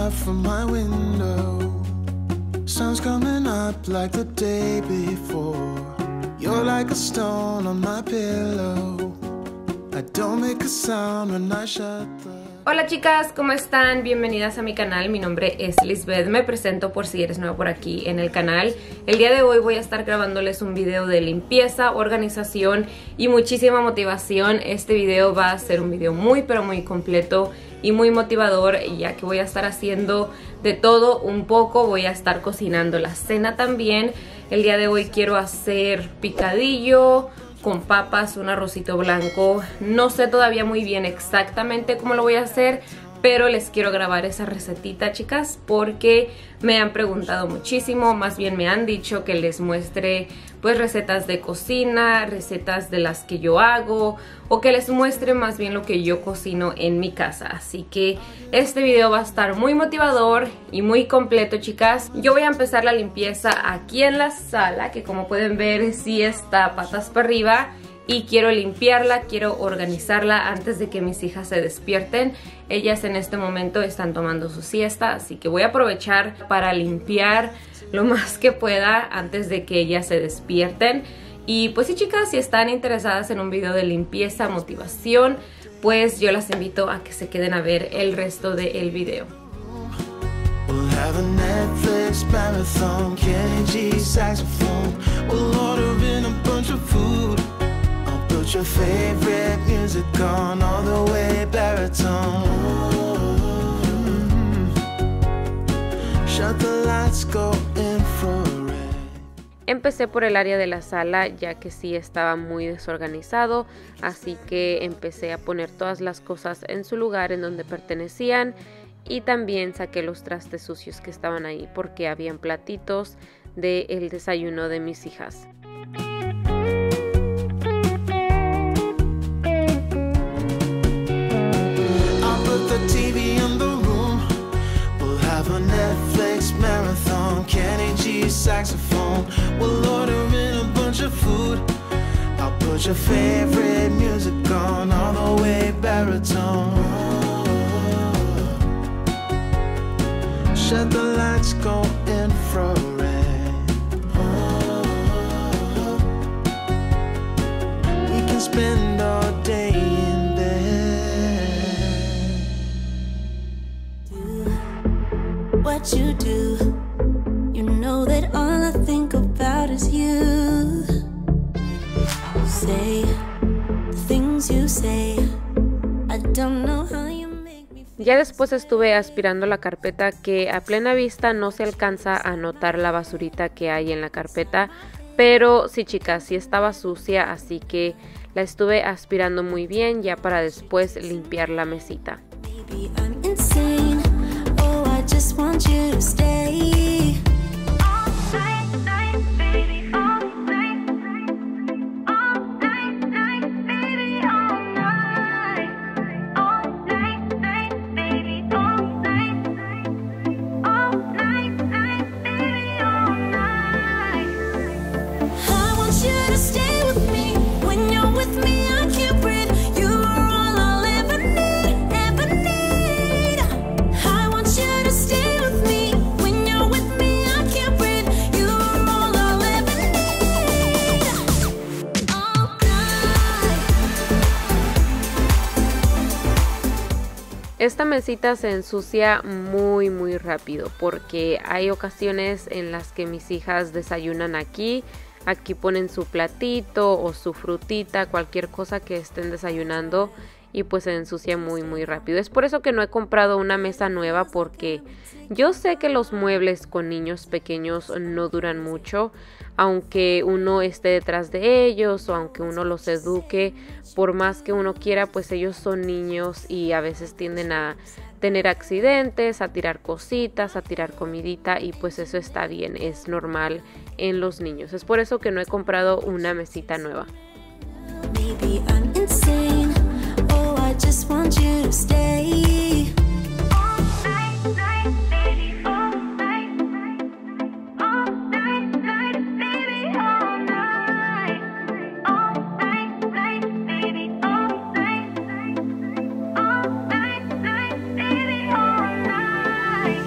up from my window. Sun's coming up like the day before. You're like a stone on my pillow. I don't make a sound when I shut the... Hola chicas, ¿cómo están? Bienvenidas a mi canal, mi nombre es Lisbeth, me presento por si eres nueva por aquí en el canal. El día de hoy voy a estar grabándoles un video de limpieza, organización y muchísima motivación. Este video va a ser un video muy pero muy completo y muy motivador, ya que voy a estar haciendo de todo un poco. Voy a estar cocinando la cena también. El día de hoy quiero hacer picadillo con papas, un arrocito blanco. No sé todavía muy bien exactamente cómo lo voy a hacer, pero les quiero grabar esa recetita, chicas, porque me han preguntado muchísimo, más bien me han dicho que les muestre pues recetas de cocina, recetas de las que yo hago, o que les muestre más bien lo que yo cocino en mi casa. Así que este video va a estar muy motivador y muy completo, chicas. Yo voy a empezar la limpieza aquí en la sala, que como pueden ver sí está patas para arriba. Y quiero limpiarla, quiero organizarla antes de que mis hijas se despierten. Ellas en este momento están tomando su siesta, así que voy a aprovechar para limpiar lo más que pueda antes de que ellas se despierten. Y pues sí, chicas, si están interesadas en un video de limpieza, motivación, pues yo las invito a que se queden a ver el resto del video. We'll have a Netflix marathon, Kenny G saxophone. We'll order in a bunch of food. Put your favorite music on all the way baritone. Shut the lights, go infrared. Empecé por el área de la sala, ya que sí estaba muy desorganizado, así que empecé a poner todas las cosas en su lugar en donde pertenecían, y también saqué los trastes sucios que estaban ahí porque habían platitos del desayuno de mis hijas. Netflix marathon, Kenny G saxophone. We'll order in a bunch of food. I'll put your favorite music on all the way baritone. Shut the lights, go infrared. We can spend all day in bed. What you do, you know that all I think about is you. Say the things you say, I don't know how you make me feel. Ya después estuve aspirando la carpeta, que a plena vista no se alcanza a notar la basurita que hay en la carpeta, pero sí, chicas, sí estaba sucia, así que la estuve aspirando muy bien ya para después limpiar la mesita. Maybe I'm insane. I just want you to stay all night, baby, all night, baby, all night, baby, all night, baby, all night. I want you to stay with me. When you're with me, I can't breathe. You are all I'll ever need, ever need. I want you to stay with me. When you're with me, I can't breathe. You are all I'll ever need. All night. Esta mesita se ensucia muy rápido porque hay ocasiones en las que mis hijas desayunan aquí ponen su platito o su frutita, cualquier cosa que estén desayunando, y pues se ensucia muy rápido. Es por eso que no he comprado una mesa nueva, porque yo sé que los muebles con niños pequeños no duran mucho, aunque uno esté detrás de ellos o aunque uno los eduque. Por más que uno quiera, pues ellos son niños y a veces tienden a tener accidentes, a tirar cositas, a tirar comidita, y pues eso está bien, es normal en los niños. Es por eso que no he comprado una mesita nueva. Maybe I'm insane. Oh, I just want you to stay all night, baby, all night, baby, all night, baby, all night, baby, all night.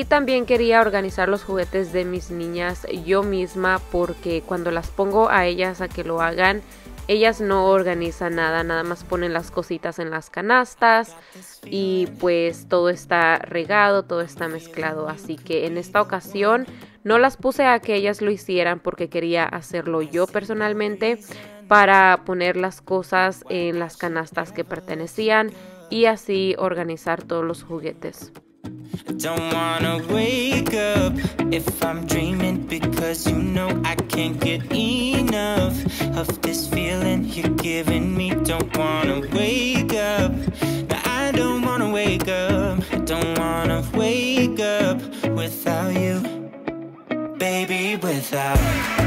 también quería organizar los juguetes de mis niñas yo misma, porque cuando las pongo a ellas a que lo hagan, ellas no organizan nada, nada más ponen las cositas en las canastas y pues todo está regado, todo está mezclado. Así que en esta ocasión no las puse a que ellas lo hicieran porque quería hacerlo yo personalmente, para poner las cosas en las canastas que pertenecían y así organizar todos los juguetes. Don't wanna wake up if I'm dreaming, because you know I can't get enough of this feeling you're giving me. Don't wanna wake up, no, I don't wanna wake up. I don't wanna wake up without you, baby, without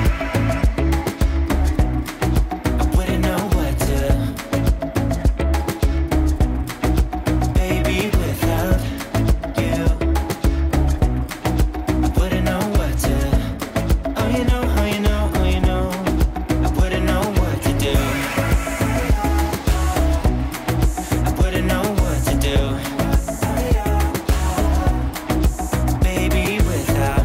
I wouldn't know what to, baby, without you. I wouldn't know what to, oh you know, oh you know, oh you know, I wouldn't know what to do. I wouldn't know what to do, baby, without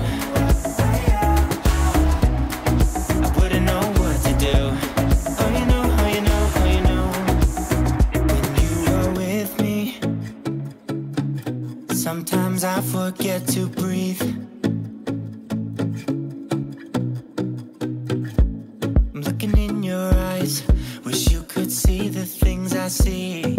I wouldn't know what to do. Oh you know, oh you know, oh you know, when you are with me, sometimes I forget to breathe. I'm looking in your eyes, wish you could see the things I see.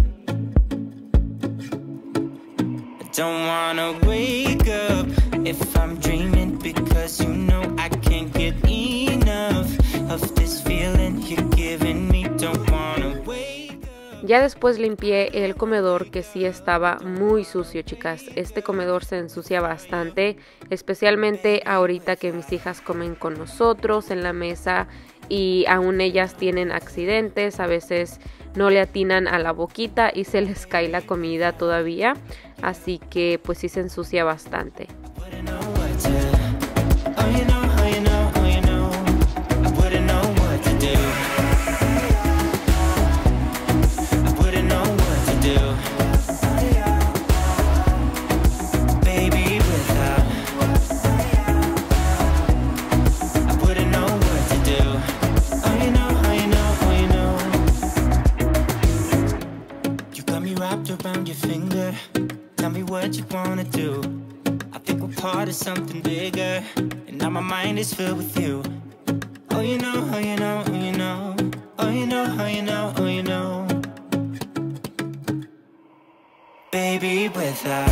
I don't wanna wake up if I'm dreaming, because you know I can't get enough of this feeling you're giving me. Don't wanna wake up. Ya después limpié el comedor, que sí estaba muy sucio, chicas. Este comedor se ensucia bastante, especialmente ahorita que mis hijas comen con nosotros en la mesa y aún ellas tienen accidentes. A veces no le atinan a la boquita y se les cae la comida todavía, así que pues sí se ensucia bastante. Wouldn't know what to, oh you know, oh you know, oh you know, I wouldn't know what to do. I wouldn't know what to do, baby, without I wouldn't know what to do. Oh you know, oh you know, oh you know, you got me wrapped around your finger. Tell me what you wanna do. I think we're part of something bigger, and now my mind is filled with you. Oh you know, oh you know, oh you know, oh you know, oh you know, oh you know, baby, without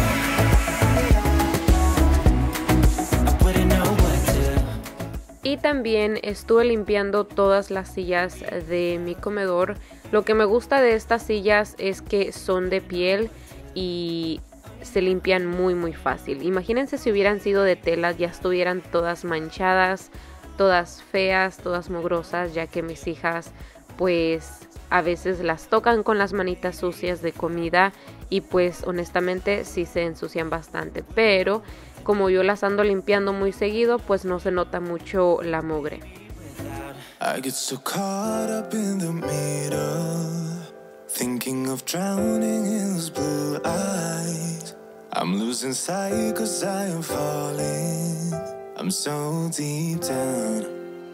I wouldn't know what to. Y también estuve limpiando todas las sillas de mi comedor. Lo que me gusta de estas sillas es que son de piel y se limpian muy fácil. Imagínense si hubieran sido de tela, ya estuvieran todas manchadas, todas feas, todas mugrosas, ya que mis hijas pues a veces las tocan con las manitas sucias de comida y pues honestamente sí se ensucian bastante, pero como yo las ando limpiando muy seguido, pues no se nota mucho la mugre. I get so caught up in the middle, thinking of drowning in those blue eyes. I'm losing sight 'cause I am falling. I'm so deep down,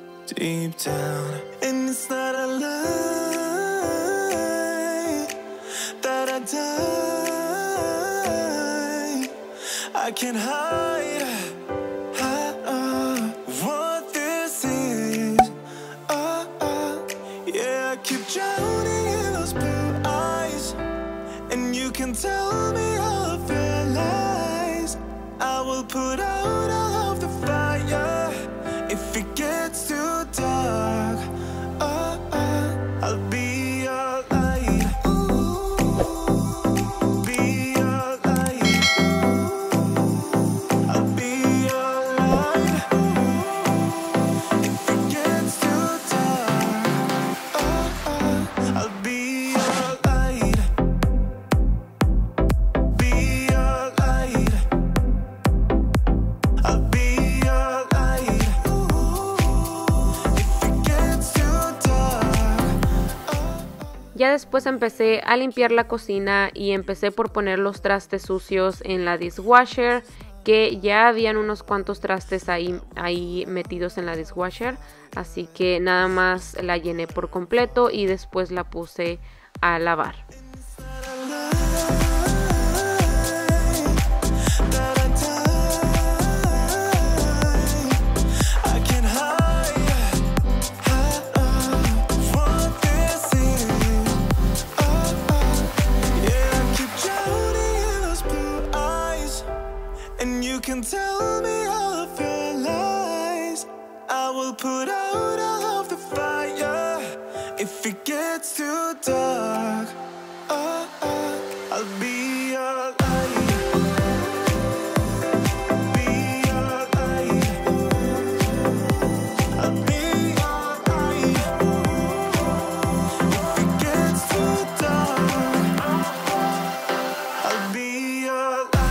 and it's not a lie that I die. I can't hide what this is. Yeah, I keep drowning in those blue eyes, and you can tell me all of your lies. I will put out all of the fire if it gets too dark. I'll be your light. Be your light. I'll be your light. If it gets too dark, I'll be your light. Be your light. I'll be your light. If it gets too dark. Ya después empecé a limpiar la cocina y empecé por poner los trastes sucios en la dishwasher que ya habían unos cuantos trastes ahí metidos en la dishwasher, así que nada más la llené por completo y después la puse a lavar. Can tell me all of your lies. I will put out all of the fire if it gets too dark. I'll be your light. Be your light. I'll be your light. If it gets too dark, I'll be your light.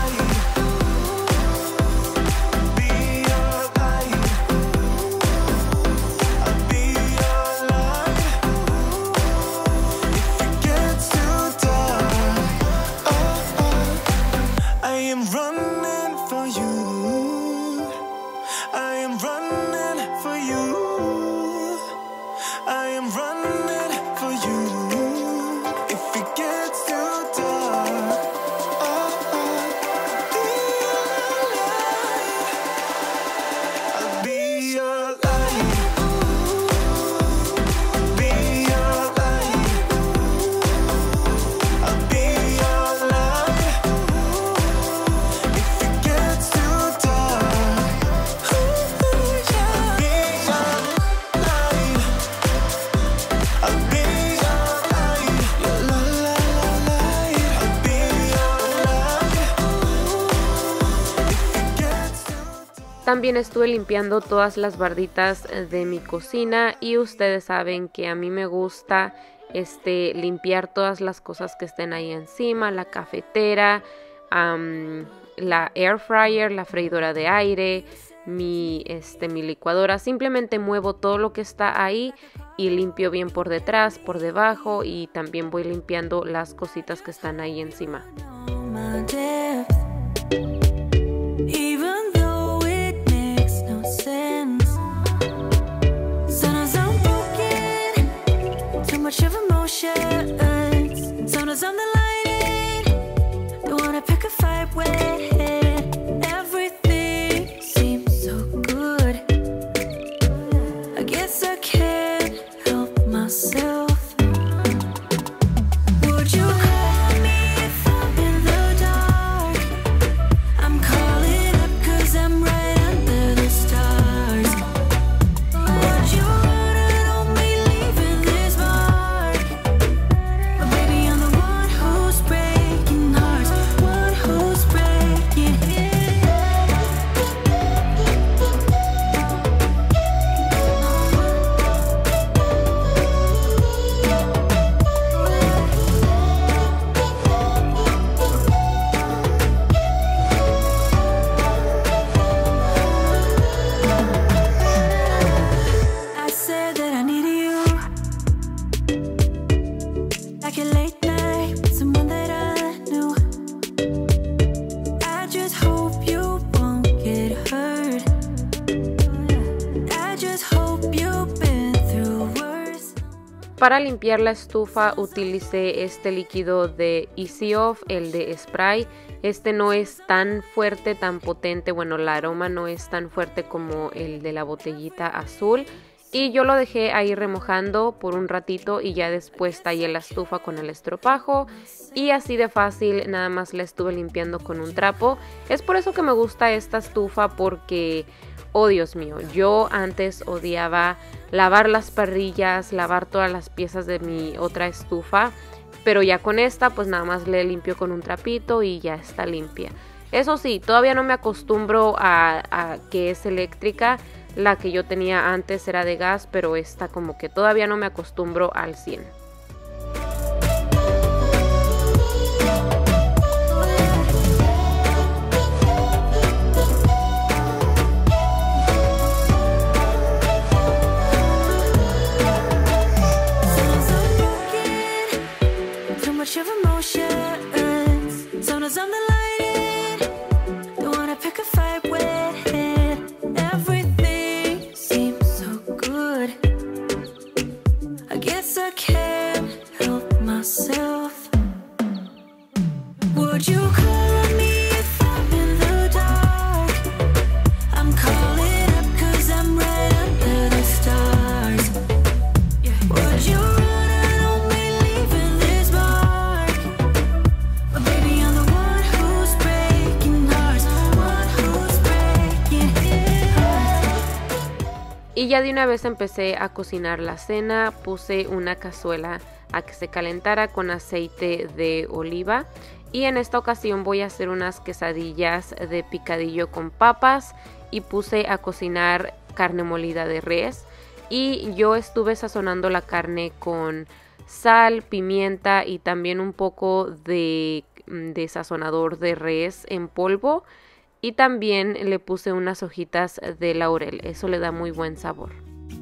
También estuve limpiando todas las barditas de mi cocina y ustedes saben que a mí me gusta limpiar todas las cosas que estén ahí encima, la cafetera, la air fryer, la freidora de aire, mi licuadora. Simplemente muevo todo lo que está ahí y limpio bien por detrás, por debajo, y también voy limpiando las cositas que están ahí encima. Much of emotions, sometimes I'm the lighting, don't wanna pick a fight when everything seems so good. I guess I can't help myself. Would you call me if I'm in the dark? I'm calling up 'cause I'm right under the stars. Would you run on me leaving this mark? But baby, I'm the one who's breaking hearts, one who's breaking I said that I needed you, like a late night with someone that I knew. I just hope you won't get hurt. I just hope you've been through worse. Para limpiar la estufa utilicé este líquido de Easy Off, el de spray. Este no es tan fuerte, tan potente, bueno, el aroma no es tan fuerte como el de la botellita azul. Y yo lo dejé ahí remojando por un ratito y ya después tallé la estufa con el estropajo. Y así de fácil, nada más la estuve limpiando con un trapo. Es por eso que me gusta esta estufa, porque, oh Dios mío, yo antes odiaba lavar las parrillas, lavar todas las piezas de mi otra estufa. Pero ya con esta pues nada más le limpio con un trapito y ya está limpia. Eso sí, todavía no me acostumbro a que es eléctrica. La que yo tenía antes era de gas, pero esta como que todavía no me acostumbro al 100. Sometimes I'm broken, too much of emotions. Sometimes I'm the lighting, don't wanna pick a Y ya de una vez empecé a cocinar la cena. Puse una cazuela a que se calentara con aceite de oliva. Y en esta ocasión voy a hacer unas quesadillas de picadillo con papas. Y puse a cocinar carne molida de res. Y yo estuve sazonando la carne con sal, pimienta y también un poco de sazonador de res en polvo. Y también le puse unas hojitas de laurel. Eso le da muy buen sabor.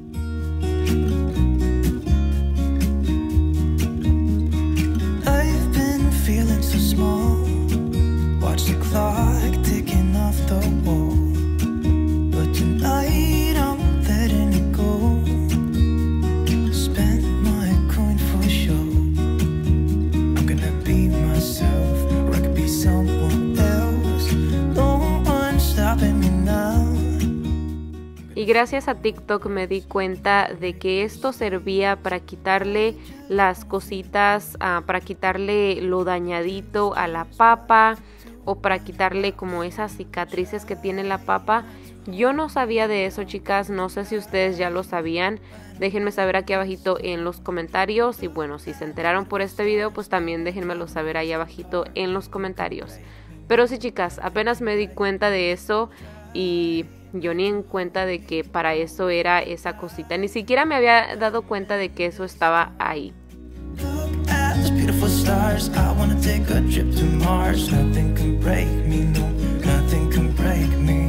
I've been feeling so small. Watch the clock ticking off the wall. But tonight I'm letting it go. Spend my coin for sure. I'm gonna be myself, or I could be someone else. No one's stopping me now. Y gracias a TikTok me di cuenta de que esto servía para quitarle las cositas, para quitarle lo dañadito a la papa o para quitarle como esas cicatrices que tiene la papa. Yo no sabía de eso, chicas, no sé si ustedes ya lo sabían. Déjenme saber aquí abajito en los comentarios y bueno, si se enteraron por este video, pues también déjenmelo saber ahí abajito en los comentarios. Pero sí, chicas, apenas me di cuenta de eso y yo ni en cuenta de que para eso era esa cosita. Ni siquiera me había dado cuenta de que eso estaba ahí. Look at those beautiful stars. I wanna take a trip to Mars. Nothing can break me, no, nothing can break me.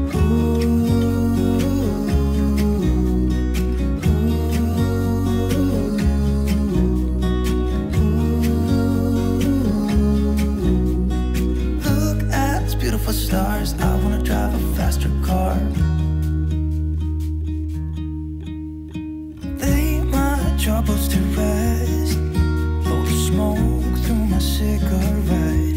Look at those beautiful stars. I wanna drive a faster car. Lay my troubles to rest. Blow the smoke through my cigarette.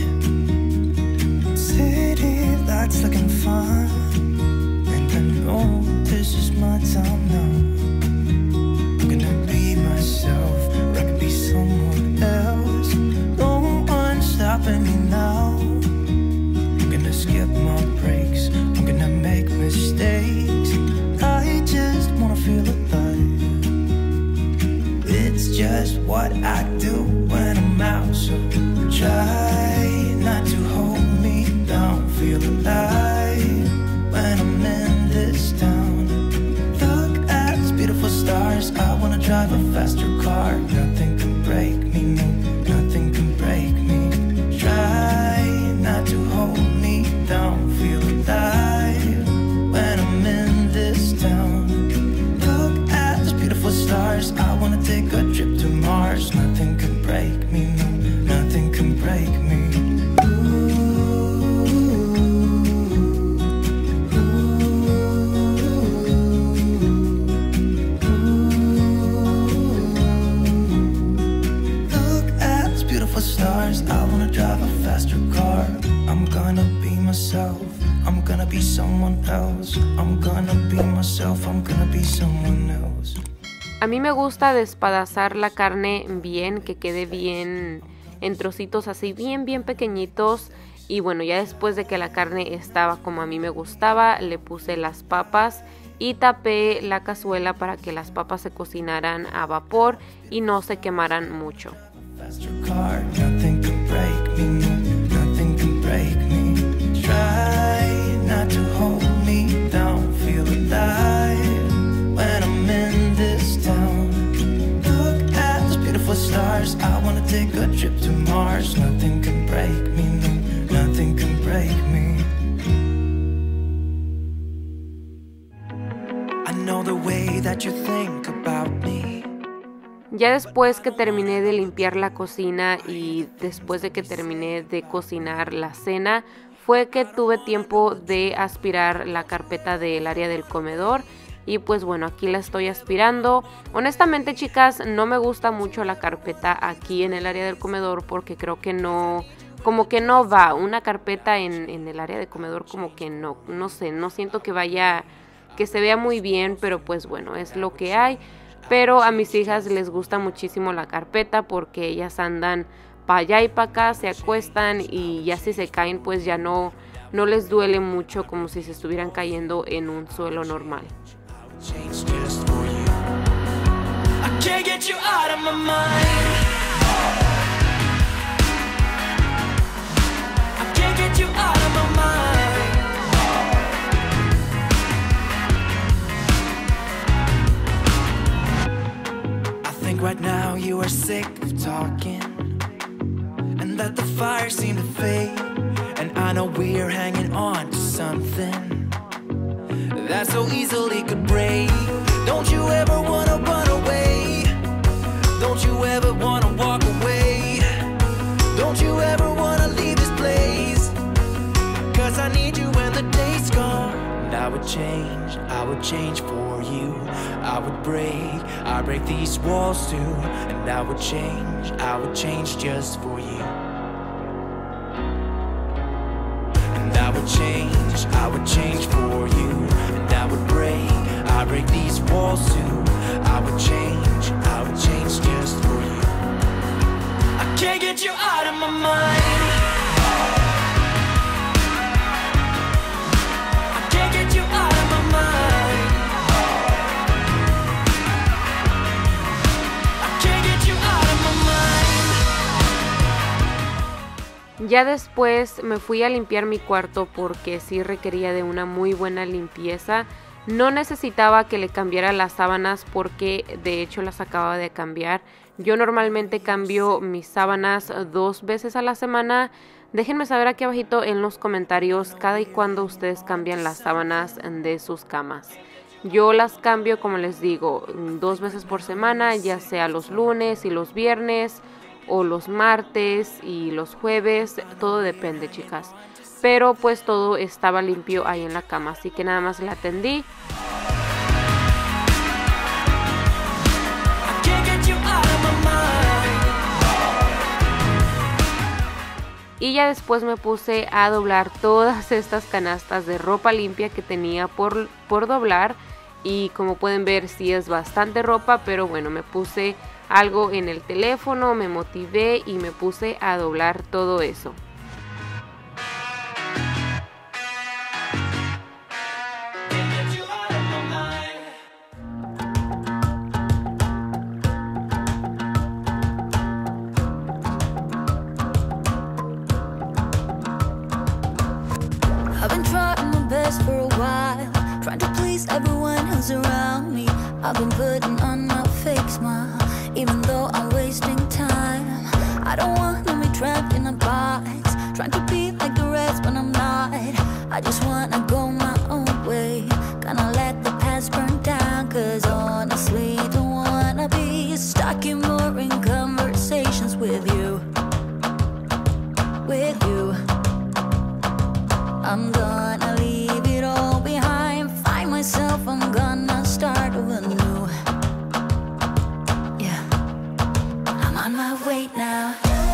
City lights looking fine, and I know this is my time now. I'm gonna be myself, or I could be someone else. No one's stopping me now. I'm gonna skip my breaks, I'm gonna make mistakes. I just wanna feel alive. It's just what I do when I'm out, so try not to hold me down. Feel alive when I'm in this town. Look at these beautiful stars. I wanna drive a faster car. Nothing can break me, no, nothing can break me. Try not to hold me down. Feel alive when I'm in this town. Look at these beautiful stars. I wanna take a trip to Mars. Nothing can break me, no, nothing can break me. Look at these beautiful stars. I wanna drive a faster car. I'm gonna be myself. I'm gonna be someone else. I'm gonna be myself. I'm gonna be someone else. A mí me gusta despedazar la carne bien, que quede bien en trocitos así bien pequeñitos. Y bueno, ya después de que la carne estaba como a mí me gustaba, le puse las papas y tapé la cazuela para que las papas se cocinaran a vapor y no se quemaran mucho. Faster car, nothing can break me, no, nothing can break me. Try not to hold me down, feel alive when I'm in this town. Look at those beautiful stars. I wanna take a trip to Mars. Nothing can break me, no, nothing can break me. I know the way that you think about me. Ya después que terminé de limpiar la cocina y después de que terminé de cocinar la cena, fue que tuve tiempo de aspirar la carpeta del área del comedor. Y pues bueno, aquí la estoy aspirando. Honestamente, chicas, no me gusta mucho la carpeta aquí en el área del comedor porque creo que no, como que no va. Una carpeta en el área de comedor como que no sé, no siento que vaya, que se vea muy bien, pero pues bueno, es lo que hay. Pero a mis hijas les gusta muchísimo la carpeta porque ellas andan para allá y para acá, se acuestan y ya si se caen pues ya no les duele mucho como si se estuvieran cayendo en un suelo normal. change just for you. I can't get you out of my mind. I can't get you out of my mind. I think right now you are sick of talking, and that the fire seemed to fade. And I know we're hanging on to something that so easily could break. Don't you ever wanna run away? Don't you ever wanna walk away? Don't you ever wanna leave this place? Cause I need you when the day's gone. And I would change for you. I would break these walls too. And I would change just for you. I would change for you, and I would break these walls too. I would change just for you. I can't get you out of my mind. I can't get you out of my mind. I can't get you out of my mind. Ya después me fui a limpiar mi cuarto porque sí requería de una muy buena limpieza. No necesitaba que le cambiara las sábanas porque de hecho las acababa de cambiar. Yo normalmente cambio mis sábanas 2 veces a la semana. Déjenme saber aquí abajito en los comentarios cada y cuando ustedes cambian las sábanas de sus camas. Yo las cambio, como les digo, 2 veces por semana, ya sea los lunes y los viernes, o los martes y los jueves, todo depende, chicas. Pero pues todo estaba limpio ahí en la cama, así que nada más la tendí. Y ya después me puse a doblar todas estas canastas de ropa limpia que tenía por doblar. Y como pueden ver, sí es bastante ropa, pero bueno, me puse algo en el teléfono, me motivé y me puse a doblar todo eso. I've been trying my best for a while, trying to please everyone who's around me. I've been putting on my fake smile, even though I'm wasting time. I don't wanna be trapped in a box, trying to be like the rest but I'm not. I just wanna go my own way, gonna let the past burn down. Cause honestly, don't wanna be stuck in boring conversations with you. With you, I'm gonna leave it all behind, find myself, I'm gonna start over new. Yeah, I'm on my way now.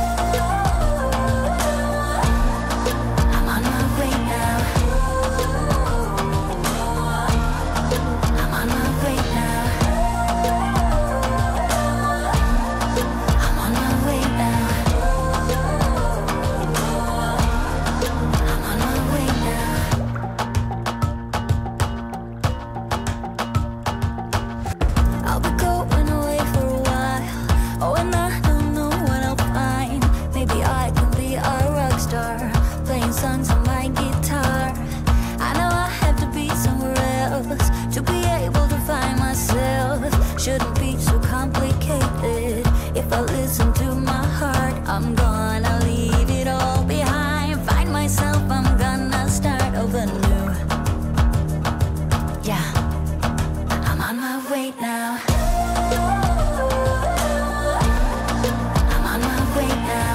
I'm on my way now. I'm on my way now. I'm on my way now. I'm on my way now. I'll be going away for a while. Oh, and I don't know what I'll find. Maybe I can be a rock star, playing songs on my guitar. I know I have to be somewhere else to be able to find myself. Shouldn't be so complicated. If I listen to my heart, I'm gonna leave it all behind, find myself, I'm gonna start over new. Yeah, I'm on my way now. I'm on my way now.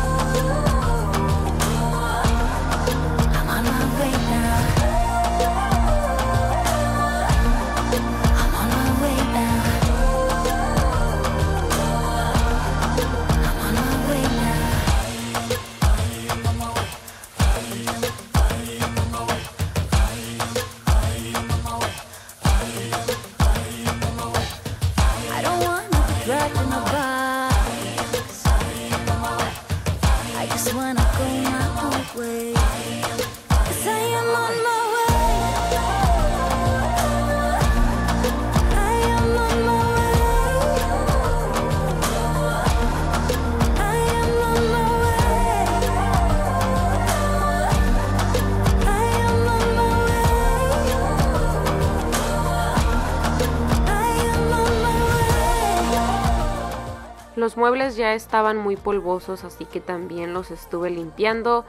I'm on my way now. I'm on my way now. Los muebles ya estaban muy polvosos, así que también los estuve limpiando.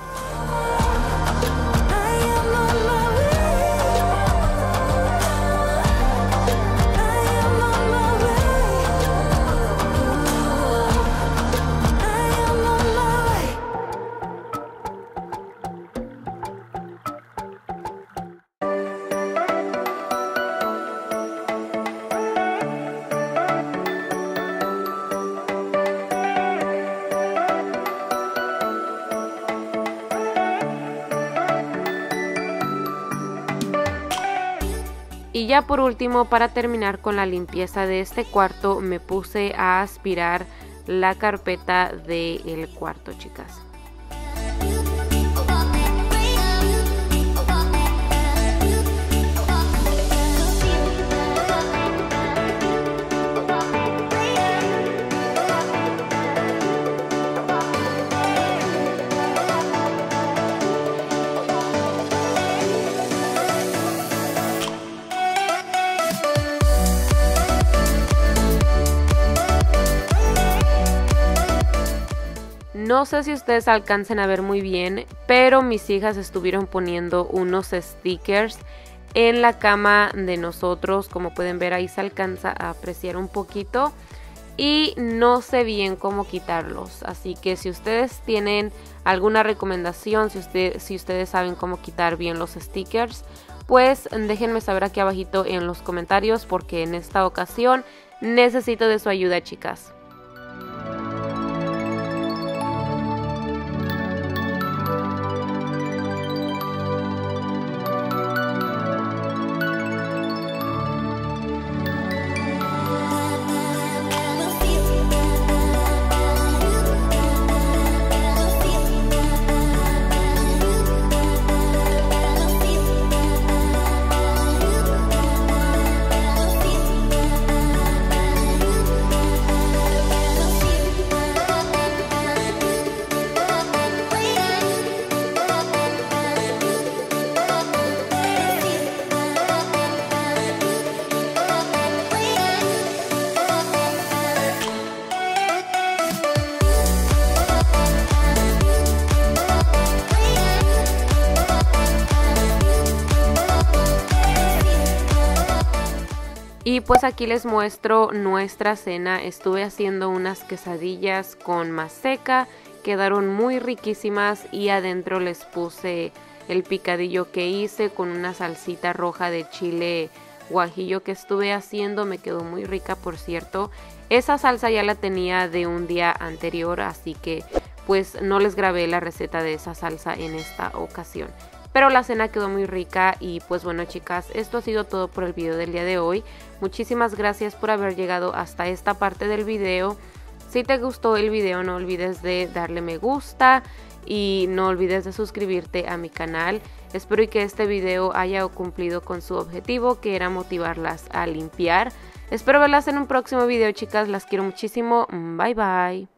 Y ya por último, para terminar con la limpieza de este cuarto, me puse a aspirar la carpeta del cuarto, chicas. No sé si ustedes alcancen a ver muy bien, pero mis hijas estuvieron poniendo unos stickers en la cama de nosotros. Como pueden ver, ahí se alcanza a apreciar un poquito y no sé bien cómo quitarlos. Así que si ustedes tienen alguna recomendación, si ustedes saben cómo quitar bien los stickers, pues déjenme saber aquí abajito en los comentarios, porque en esta ocasión necesito de su ayuda, chicas. Y pues aquí les muestro nuestra cena. Estuve haciendo unas quesadillas con maseca, quedaron muy riquísimas y adentro les puse el picadillo que hice con una salsita roja de chile guajillo que estuve haciendo. Me quedó muy rica, por cierto. Esa salsa ya la tenía de un día anterior, así que pues no les grabé la receta de esa salsa en esta ocasión. Pero la cena quedó muy rica y pues bueno, chicas, esto ha sido todo por el video del día de hoy. Muchísimas gracias por haber llegado hasta esta parte del video. Si te gustó el video, no olvides de darle me gusta y no olvides de suscribirte a mi canal. Espero que este video haya cumplido con su objetivo, que era motivarlas a limpiar. Espero verlas en un próximo video, chicas. Las quiero muchísimo. Bye bye.